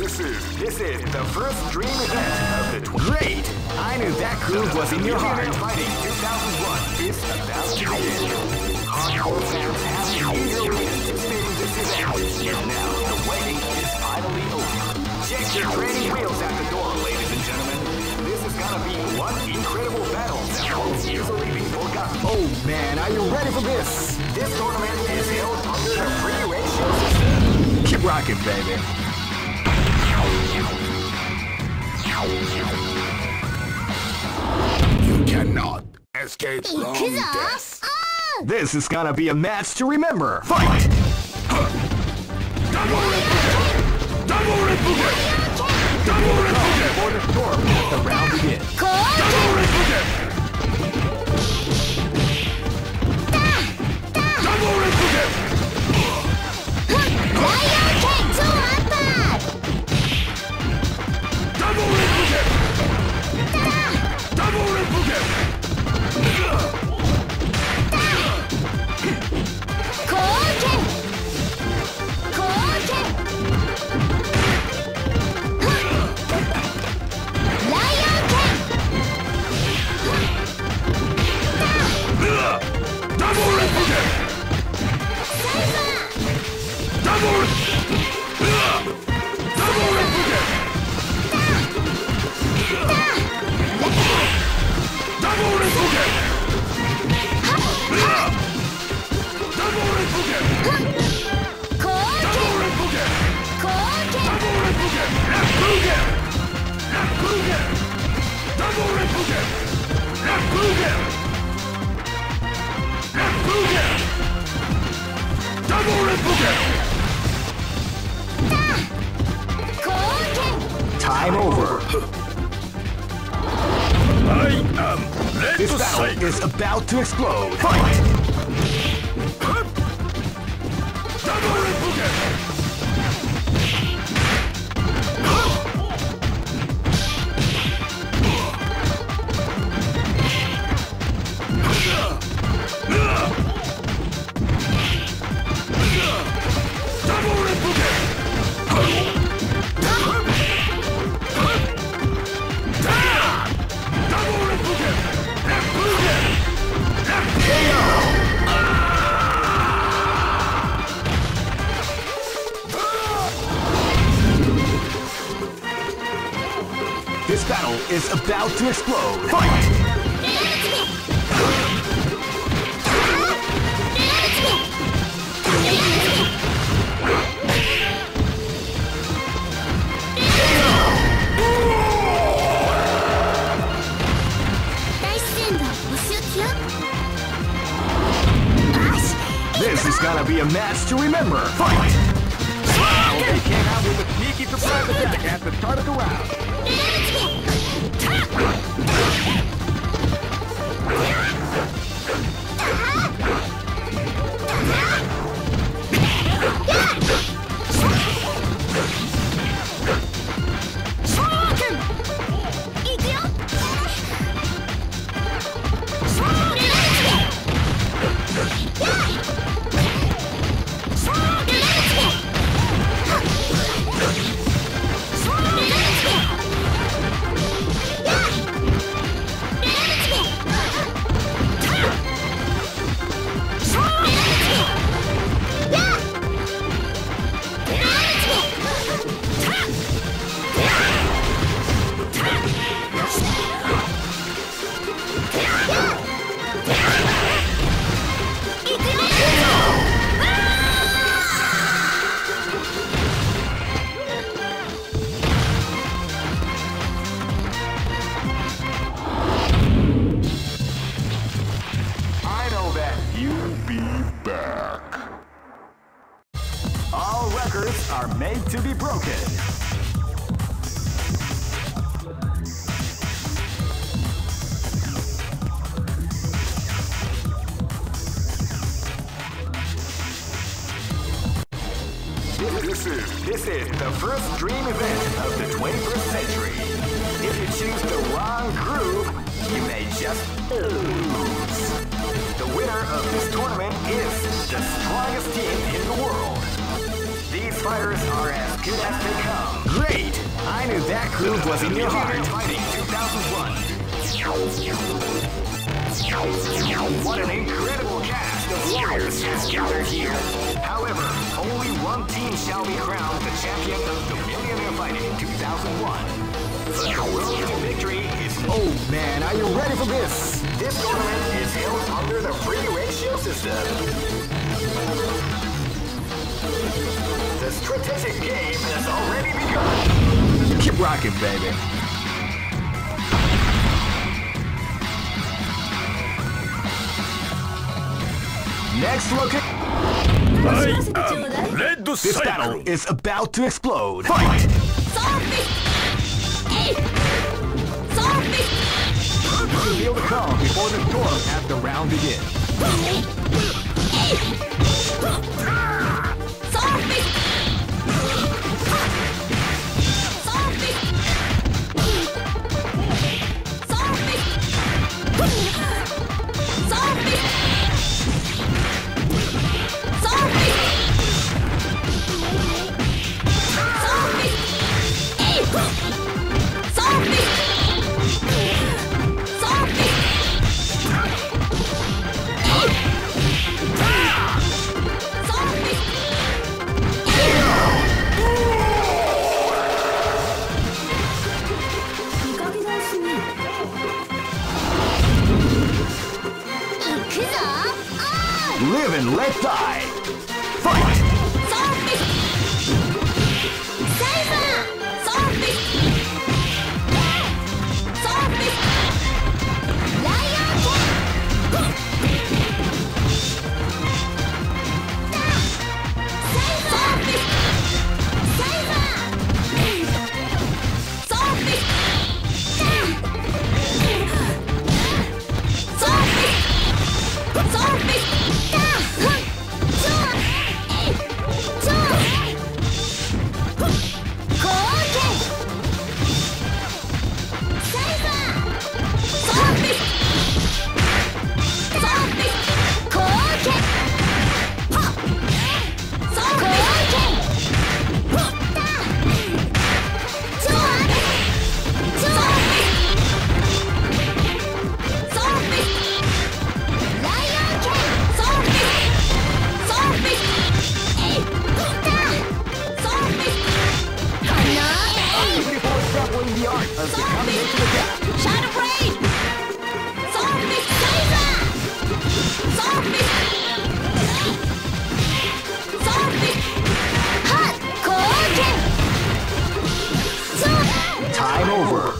This is the first dream event of the Great! I knew that groove was in your heart. Fighting 2001 is about to begin. Hardcore fans have been eagerly anticipating this event, and now the waiting is finally over. Check your training wheels at the door, ladies and gentlemen. This is gonna be one incredible battle that won't easily be forgotten. Oh man, are you ready for this? This tournament is held under the free ratio system. Keep rocking, baby. You cannot escape from this. This is gonna be a match to remember. Fight! Double Replicate! Double Replicate! Double Replicate! For the storm, let the round begin. Double Replicate! Double Replicate! Lion King to Upper! Double Replicate! Double Replicate! Time over. I am ready. This battle is about to explode. Fight! Double Replicate! This battle is about to explode. Fight! This is gonna be a match to remember. Fight! They came out with a sneaky surprise attack at the start of the round. Are made to be broken. This is the first dream event of the 21st century. If you choose the wrong groove, you may just lose. The winner of this tournament is the strongest team in the world. These fighters are as good as they come. Great! groove was in your heart. Fighting 2001. What an incredible cast of warriors has gathered here. However, only one team shall be crowned the champion of the Millionaire Fighting 2001. But the road to victory is... Oh man, are you ready for this? This tournament is held under the free ratio system. The strategic game has already begun. Keep rocking, baby. Next location. This battle is about to explode. Fight! Feel the calm before the storm as the round begins. Live and let die. Fight! Time over.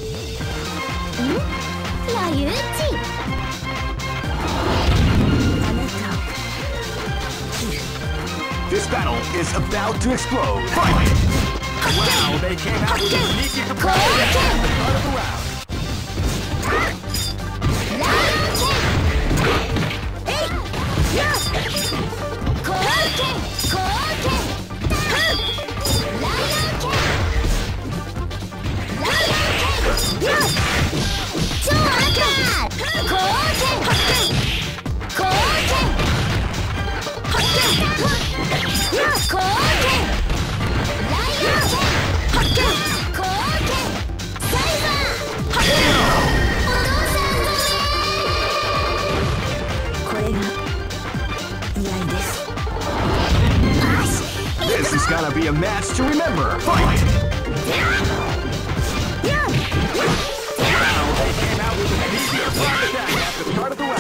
This battle is about to explode. Fight! Wow, they came out with a sneaky surprise at the start of the round. This is gonna be a match to remember. Fight! Wow, they came out with a sneaky surprise attack at the start of the round.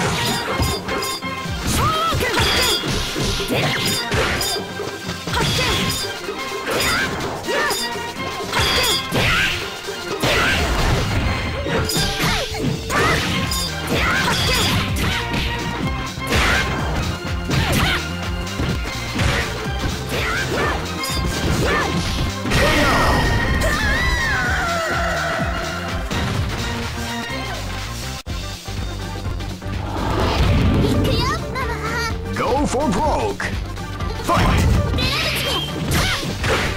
Go for broke! Fight!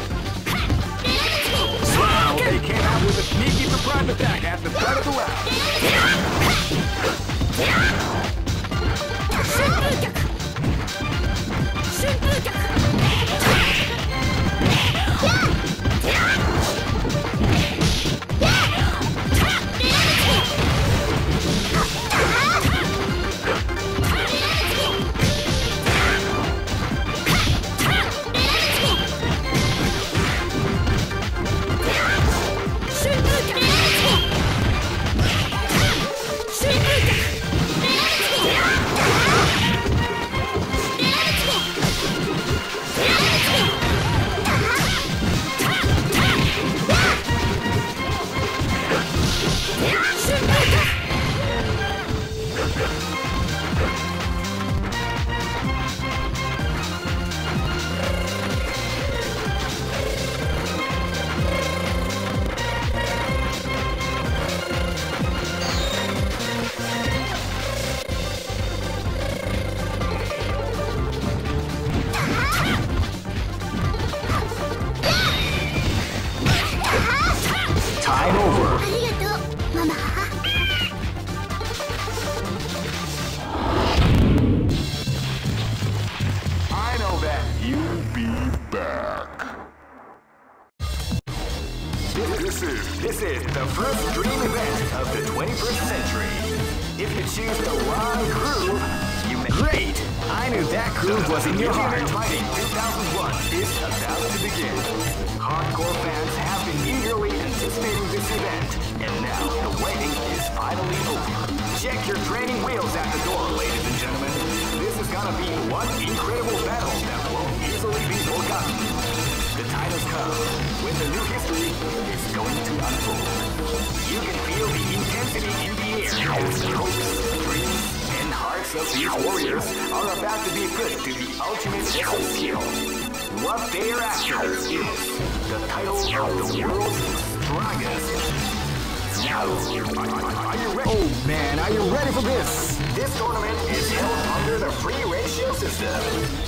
This is the first dream event of the 21st century. If you choose the wrong groove, you may... Great! I knew that groove was in your heart. Fighting 2001 is about to begin. Hardcore fans have been eagerly anticipating this event, and now the waiting is finally over. Check your training wheels at the door, ladies and gentlemen. This is gonna be one incredible battle that won't easily be forgotten. The time has come when the new history is going to unfold. You can feel the intensity in the air as the hopes, dreams, and hearts of these warriors are about to be put to the ultimate test of skill. What they are after is the title of the world's strongest. Now, are you ready? Oh man, are you ready for this? This tournament is held under the free ratio system.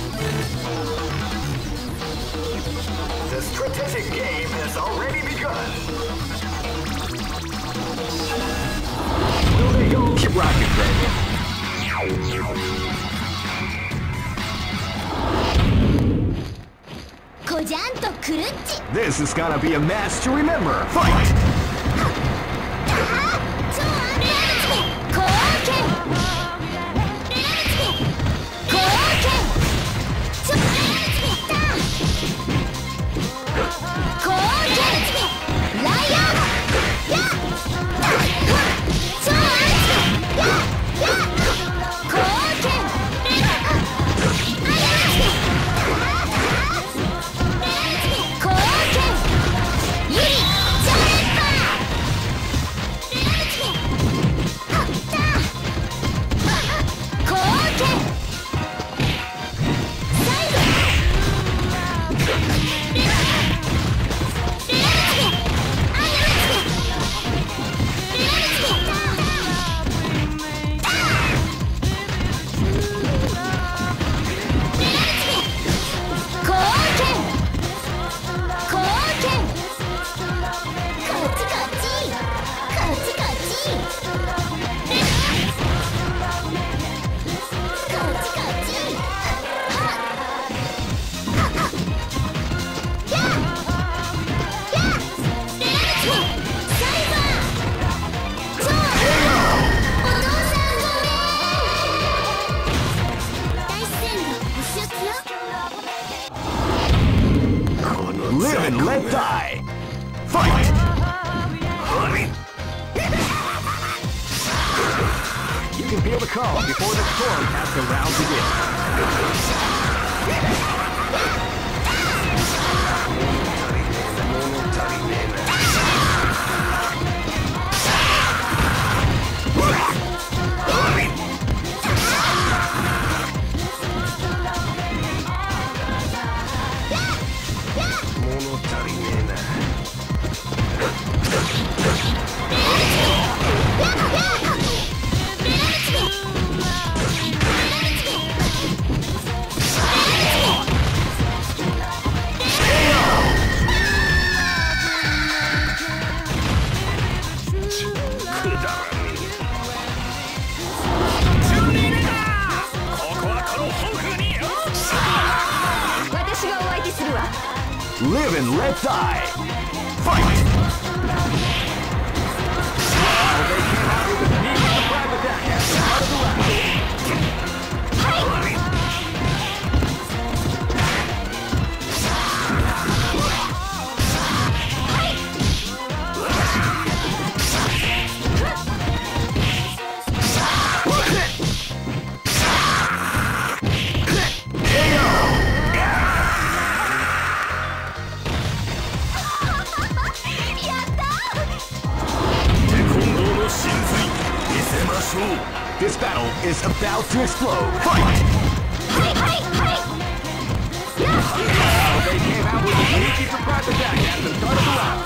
The strategic game has already begun. Will they go? Keep rocking, baby. This is gonna be a match to remember. Fight! Live and let die! Fight! You can feel the calm before the storm as the round Live and let die! Fight! They came out with a sneaky surprise attack at the start of the round. This battle is about to explode. Fight! They came out with a sneaky surprise attack at the start of the round.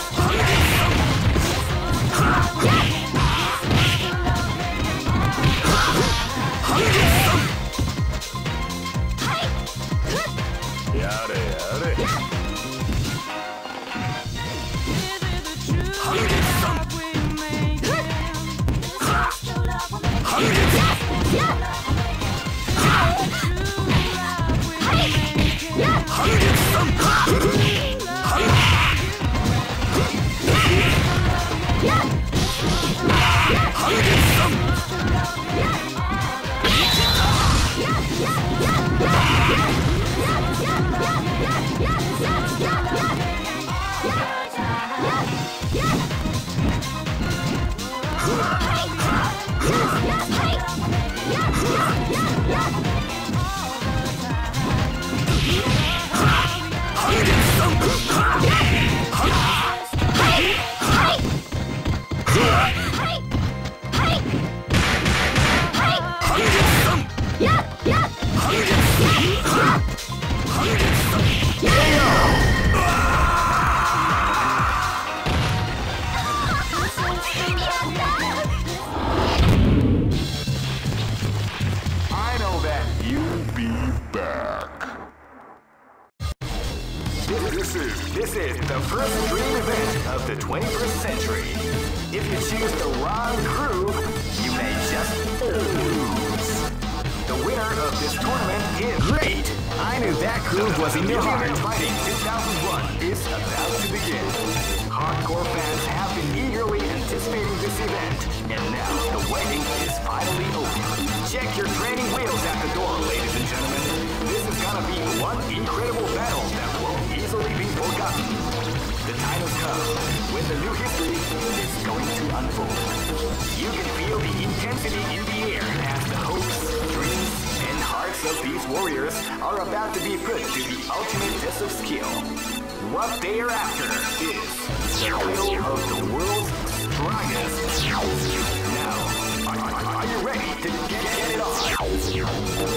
the first dream event of the 21st century. If you choose the wrong groove, you may just lose. The winner of this tournament is great. I knew that groove was in your heart. Fighting 2001 is about to begin. Hardcore fans have been eagerly anticipating this event, and now the waiting is finally over. Check your training wheels at the door, ladies and gentlemen. This is gonna be one incredible battle that won't easily be forgotten. The time has come when the new history is going to unfold. You can feel the intensity in the air as the hopes, dreams, and hearts of these warriors are about to be put to the ultimate test of skill. What they are after is the title of the world's strongest. Now, are you ready to get it on?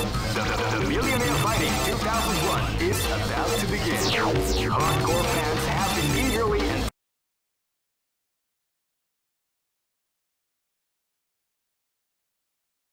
The Millionaire Fighting 2001 is about to begin. Hardcore fans